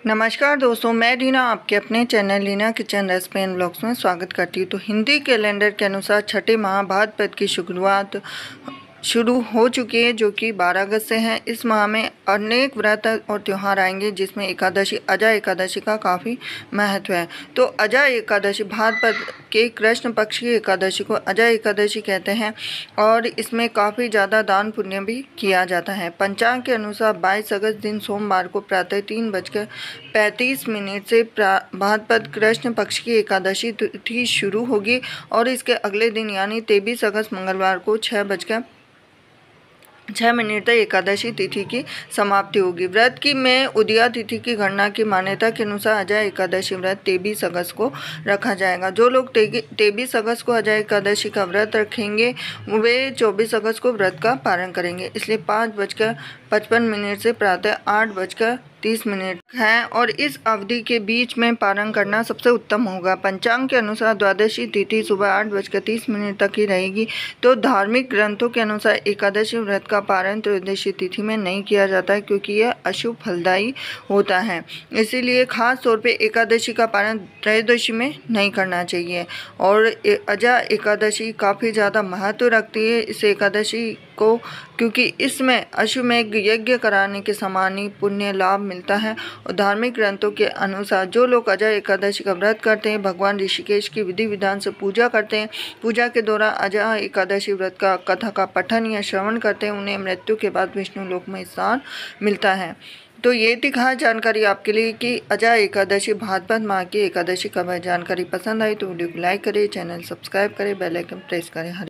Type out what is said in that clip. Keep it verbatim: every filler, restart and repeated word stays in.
नमस्कार दोस्तों, मैं रीना आपके अपने channel Reena kitchen recipe and blogs में स्वागत करती हूँ। तो हिंदी कैलेंडर के अनुसार छठे माह भाद्रपद की शुरुआत शुरू हो चुकी है, जो कि बारह अगस्त से है। इस माह में अनेक व्रत और त्यौहार आएंगे, जिसमें एकादशी अजा एकादशी का काफ़ी महत्व है। तो अजा एकादशी भाद्रपद के कृष्ण पक्ष की एकादशी को अजा एकादशी कहते हैं और इसमें काफ़ी ज़्यादा दान पुण्य भी किया जाता है। पंचांग के अनुसार बाईस अगस्त दिन सोमवार को प्रातः तीन बजकर पैंतीस मिनट से भाद्रपद कृष्ण पक्ष की एकादशी तिथि शुरू होगी और इसके अगले दिन यानी तेईस अगस्त मंगलवार को छः बजकर छः मिनट तक एकादशी तिथि की समाप्ति होगी। व्रत की में उदया तिथि की गणना की मान्यता के अनुसार अजय एकादशी व्रत तेईस अगस्त को रखा जाएगा। जो लोग तेईस अगस्त को अजय एकादशी का व्रत रखेंगे वे चौबीस अगस्त को व्रत का पारण करेंगे। इसलिए पाँच बजकर पचपन मिनट से प्रातः आठ बजकर तीस मिनट है और इस अवधि के बीच में पारण करना सबसे उत्तम होगा। पंचांग के अनुसार द्वादशी तिथि सुबह आठ बजकर तीस मिनट तक ही रहेगी। तो धार्मिक ग्रंथों के अनुसार एकादशी व्रत का पारण त्रयोदशी तिथि में नहीं किया जाता है, क्योंकि यह अशुभ फलदायी होता है। इसीलिए खास तौर पे एकादशी का पारण त्रयोदशी में नहीं करना चाहिए। और अजा एकादशी काफ़ी ज़्यादा महत्व रखती है इस एकादशी को, क्योंकि इसमें अश्वमेध यज्ञ कराने के समान ही पुण्य लाभ मिलता है। और धार्मिक ग्रंथों के अनुसार जो लोग अजय एकादशी का व्रत करते हैं, भगवान ऋषिकेश की विधि विधान से पूजा करते हैं, पूजा के दौरान अजय एकादशी व्रत का कथा का पठन या श्रवण करते हैं, उन्हें मृत्यु के बाद विष्णु लोक में स्थान मिलता है। तो ये थी खास जानकारी आपके लिए कि अजय एकादशी भाद्रपद माह की एकादशी कब है। जानकारी पसंद आई तो वीडियो को लाइक करें, चैनल सब्सक्राइब करें, बेल आइकन प्रेस करें।